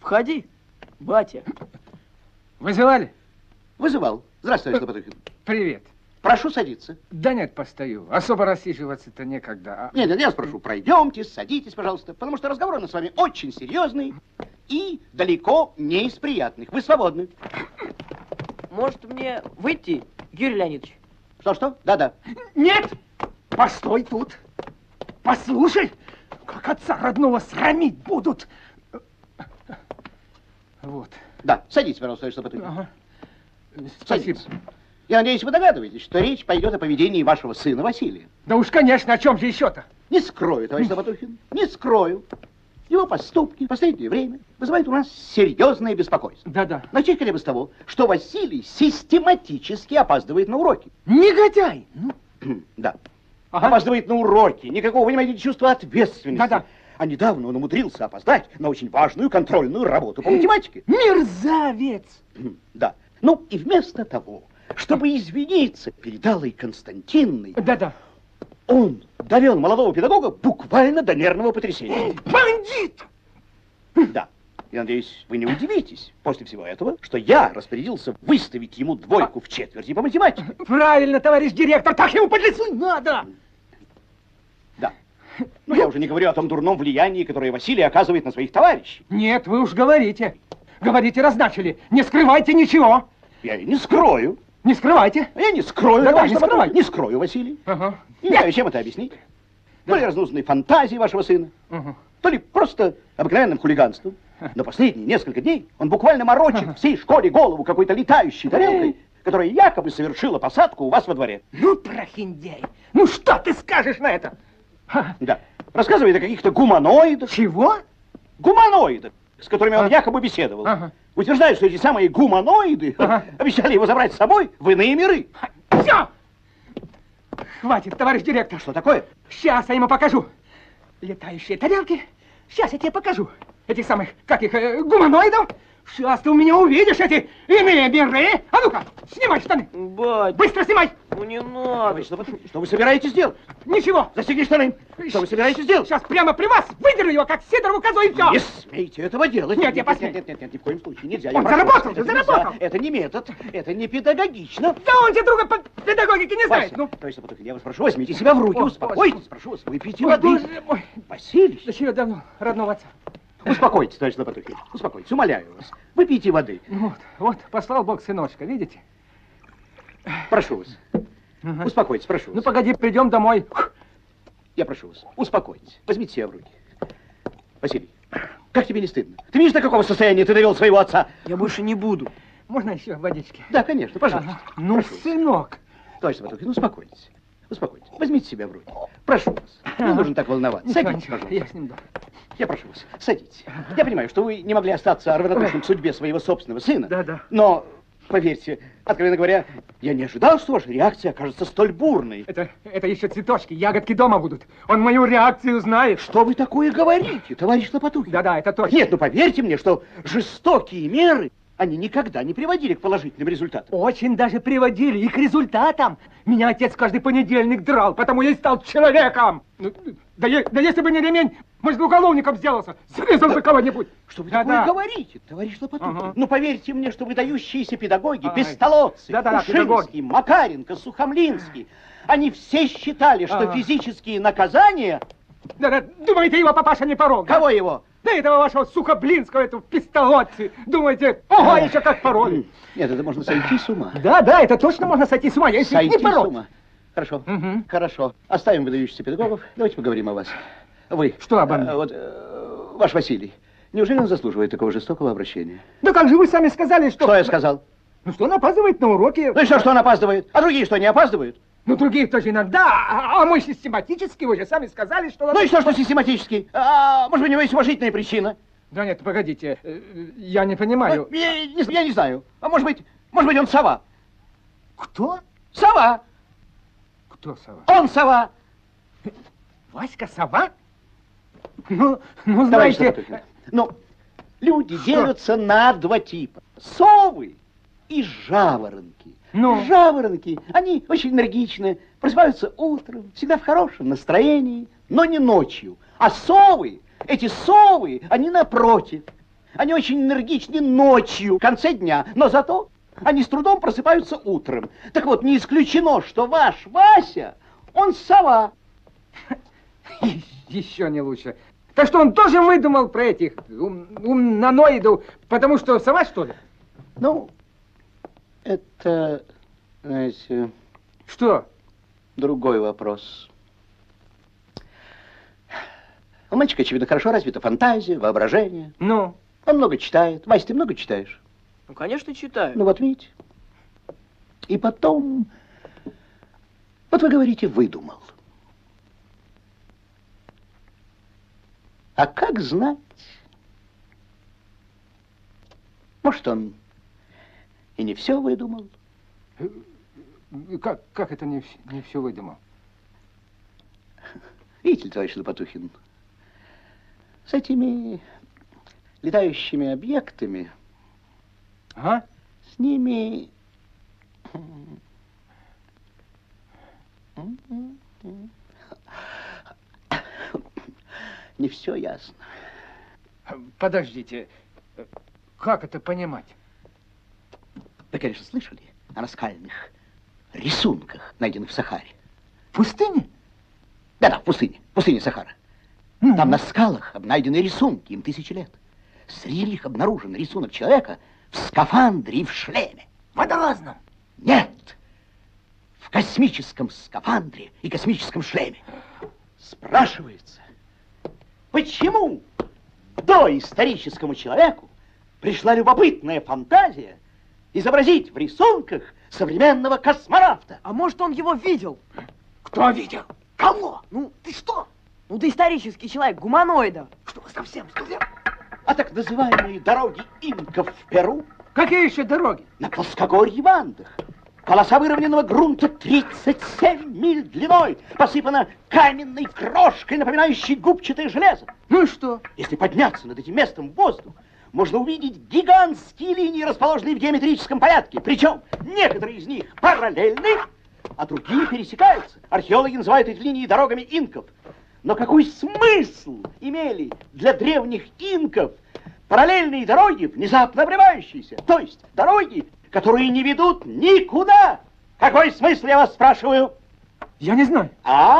Входи, батя. Вызывали? Вызывал. Здравствуй, Александр Потухин. Привет. Прошу садиться. Да нет, постою. Особо рассиживаться-то некогда. Нет, я спрошу, пройдемте, садитесь, пожалуйста, потому что разговор у нас с вами очень серьезный и далеко не из приятных. Вы свободны. Может, мне выйти, Юрий Леонидович? Что? Да. Нет! Постой тут. Послушай, как отца родного срамить будут. Вот. Да, садитесь, пожалуйста, Александр Потухин. Ага. Спасибо. Садитесь. Я надеюсь, вы догадываетесь, что речь пойдет о поведении вашего сына Василия. Да уж, конечно, о чем же еще-то? Не скрою, товарищ Потухин, не скрою. Его поступки в последнее время вызывают у нас серьезное беспокойство. Да. Начать хотя бы с того, что Василий систематически опаздывает на уроки. Негодяй! Да. Ага. Опаздывает на уроки, никакого, понимаете, чувства ответственности. Да. А недавно он умудрился опоздать на очень важную контрольную работу по математике. Мерзавец! Да. Ну и вместо того, чтобы извиниться перед Аллой Константиновной, Да. он довел молодого педагога буквально до нервного потрясения. Бандит! Да. Я надеюсь, вы не удивитесь после всего этого, что я распорядился выставить ему двойку в четверти по математике. Правильно, товарищ директор, так ему по лицу надо! Да. Но я уже не говорю о том дурном влиянии, которое Василий оказывает на своих товарищей. Нет, вы уж говорите. Говорите, раз начали. Не скрывайте ничего. Я и не скрою. Не скрывайте. Я не скрою. Да, не скрывайте. Не скрою, Василий. Ага. Не знаю, чем это объяснить. То ли разнузданной фантазии вашего сына, то ли просто обыкновенным хулиганством. Но последние несколько дней он буквально морочит всей школе голову какой-то летающей тарелкой, которая якобы совершила посадку у вас во дворе. Ну, прохиндей, ну что ты скажешь на это? Да. Рассказывает о каких-то гуманоидах. Чего? Гуманоидах, с которыми он якобы беседовал. Утверждает, что эти самые гуманоиды обещали его забрать с собой в иные миры. Все! Хватит, товарищ директор. Что такое? Сейчас я ему покажу. Летающие тарелки. Сейчас я тебе покажу. Этих самых, как их, гуманоидов. Сейчас ты у меня увидишь эти иные миры. А ну-ка, снимай штаны. Батя. Быстро снимай. Ну не надо. Что вы собираетесь делать? Ничего. Застегни штаны. Что вы собираетесь делать? Сейчас прямо при вас выдерну его, как Сидорову козу, и все. Не смейте этого делать. Нет, я посмею. Нет, ни в коем случае нельзя. Он заработал, это заработал. Нельзя. Это не метод, это не педагогично. Да он же друга по педагогике не знает. Ну. Товарищ Потухин, я вас прошу, возьмите себя в руки, успокойтесь, прошу вас, выпейте воды. Боже мой. Василий. Да чего давно родного отца. Успокойтесь, товарищ Потухин, успокойтесь, умоляю вас. Выпейте воды. Вот, послал Бог сыночка, видите? Прошу вас. Успокойтесь, прошу вас. Ну, погоди, придем домой. Я прошу вас, успокойтесь, возьмите себя в руки. Василий, как тебе не стыдно? Ты видишь, до какого состояния ты довел своего отца? Я больше не буду. Можно еще водички? Да, конечно, пожалуйста. Ну, прошу сынок. вас. Товарищ Потухин, успокойтесь. Успокойтесь, возьмите себя в руки. Прошу вас, не нужно так волноваться. Садитесь, пожалуйста. Я с ним дома. Я прошу вас, садитесь. Я понимаю, что вы не могли остаться равнодушным к судьбе своего собственного сына. Да. Но, поверьте, откровенно говоря, я не ожидал, что ваша реакция окажется столь бурной. Это еще цветочки, ягодки дома будут. Он мою реакцию знает. Что вы такое говорите, товарищ Лопатухин? Да, это точно. Нет, ну поверьте мне, что жестокие меры, они никогда не приводили к положительным результатам. Очень даже приводили и к результатам. Меня отец каждый понедельник драл, потому я и стал человеком. Да если бы не ремень, может, бы уголовником сделался. Срезал бы кого-нибудь. Что вы такое говорите, товарищ Лопатухин? Ну, поверьте мне, что выдающиеся педагоги, Пестолоцци, Ушинский, Макаренко, Сухомлинский, они все считали, что физические наказания... Да, думаете, его папаша не порол? Кого его? Да этого вашего Сухоблинского, этого Пестолоцци. Думаете, ого, еще как пороли. Нет, это можно сойти с ума. Да, это точно можно сойти с ума, если не порол. Сойти с ума. Хорошо, хорошо. Оставим выдающихся педагогов, давайте поговорим о вас. Вы. Что обо мне? Ваш Василий. Неужели он заслуживает такого жестокого обращения? Да как же вы сами сказали, что... Что я сказал? Ну, что он опаздывает на уроки. Ну и что он опаздывает? А другие что, не опаздывают? Ну, другие тоже иногда, а мы систематически, вы же сами сказали, что... Ну и что систематически? Может быть, у него есть уважительная причина? Да нет, погодите, я не понимаю. Я не знаю. А может быть, он сова? Кто? Сова. Кто сова? Он сова. Васька сова? Ну, знаете... Ну, люди делятся на два типа. Совы и жаворонки. Жаворонки, они очень энергичны, просыпаются утром, всегда в хорошем настроении, но не ночью. А совы, эти совы, они напротив, Они очень энергичны ночью, в конце дня, но зато они с трудом просыпаются утром. Так вот, не исключено, что ваш Вася, он сова. Еще не лучше. Так что он тоже выдумал про этих умноноидов, потому что сова, что ли? Ну, это, знаете... Что? Другой вопрос. У мальчика, очевидно, хорошо развита фантазия, воображение. Ну? Он много читает. Вась, ты много читаешь? Ну, конечно, читаю. Ну, вот видите. И потом... Вот вы говорите, выдумал. А как знать? Может, он и не все выдумал? Как это не все выдумал? Видите ли, товарищ Лопатухин, с этими летающими объектами, А? с ними... Не все ясно. Подождите, как это понимать? Вы, конечно, слышали о наскальных рисунках, найденных в Сахаре? В пустыне? Да-да, в пустыне Сахара. Там на скалах обнайдены рисунки, им тысячи лет. Среди них обнаружен рисунок человека в скафандре и в шлеме. Водолазном? Нет, в космическом скафандре и космическом шлеме. Спрашивается, почему доисторическому человеку пришла любопытная фантазия изобразить в рисунках современного космонавта? А может, он его видел? Кто видел? Кого? Ну, ты что? Ну, доисторический человек, гуманоида. Что, совсем? А так называемые дороги инков в Перу? Какие еще дороги? На плоскогорье в Андах. Полоса выровненного грунта 37 миль длиной, посыпана каменной крошкой, напоминающей губчатое железо. Ну и что? Если подняться над этим местом в воздух, можно увидеть гигантские линии, расположенные в геометрическом порядке. Причем некоторые из них параллельны, а другие пересекаются. Археологи называют эти линии дорогами инков. Но какой смысл имели для древних инков параллельные дороги, внезапно обрывающиеся? То есть дороги, которые не ведут никуда. Какой смысл, я вас спрашиваю? Я не знаю.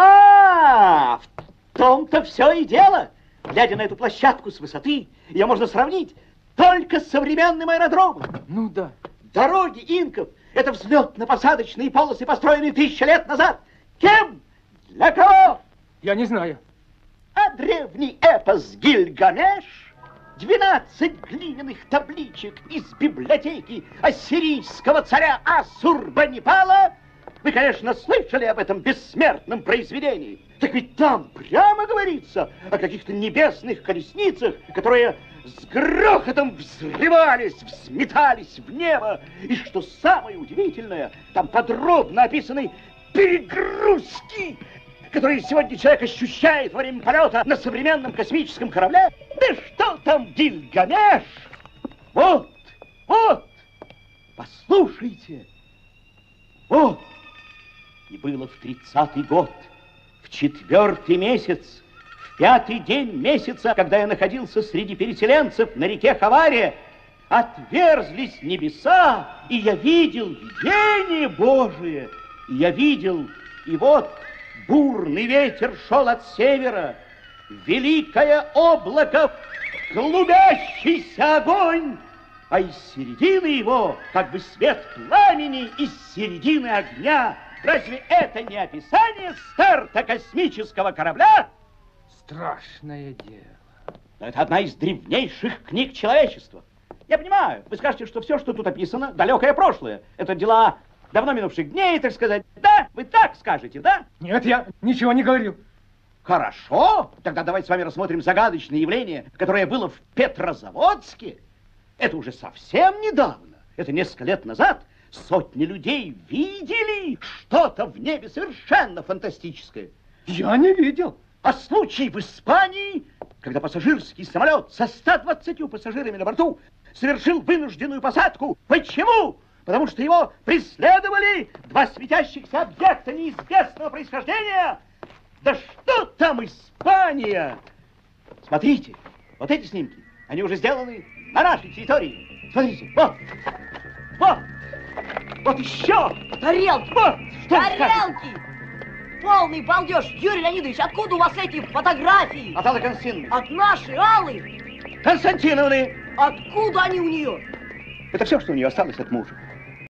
В том-то все и дело. Глядя на эту площадку с высоты, ее можно сравнить только с современным аэродромом. Ну да. Дороги инков — это взлетно-посадочные полосы, построенные 1000 лет назад. Кем? Для кого? Я не знаю. А древний эпос Гильгамеш, 12 глиняных табличек из библиотеки ассирийского царя Ассурбанипала. Вы, конечно, слышали об этом бессмертном произведении. Так ведь там прямо говорится о каких-то небесных колесницах, которые с грохотом взрывались, взметались в небо. И что самое удивительное, там подробно описаны перегрузки, которые сегодня человек ощущает во время полета на современном космическом корабле. Да что там Гильгамеш? Вот, послушайте. Вот. И было в 30-й год, в 4-й месяц, в 5-й день месяца, когда я находился среди переселенцев на реке Хаваре, отверзлись небеса, и я видел видение Божие. И я видел, и вот бурный ветер шел от севера, великое облако, клубящийся огонь, а из середины его, как бы свет пламени из середины огня. Разве это не описание старта космического корабля? Страшное дело. Но это одна из древнейших книг человечества. Я понимаю, вы скажете, что все, что тут описано, далекое прошлое. Это дела давно минувших дней, так сказать. Да, вы так скажете, да? Нет, я ничего не говорил. Хорошо, тогда давайте с вами рассмотрим загадочное явление, которое было в Петрозаводске. Это уже совсем недавно, это несколько лет назад. Сотни людей видели что-то в небе совершенно фантастическое. Я не видел. А случай в Испании, когда пассажирский самолет со 120 пассажирами на борту совершил вынужденную посадку. Почему? Потому что его преследовали два светящихся объекта неизвестного происхождения. Да что там Испания? Смотрите, вот эти снимки, они уже сделаны на нашей территории. Смотрите, вот, вот, вот еще. Тарелки! Вот, что вы скажете? Тарелки! Полный балдеж! Юрий Леонидович, откуда у вас эти фотографии? От Аллы Константиновны. От нашей Аллы? Константиновны. Откуда они у нее? Это все, что у нее осталось от мужа.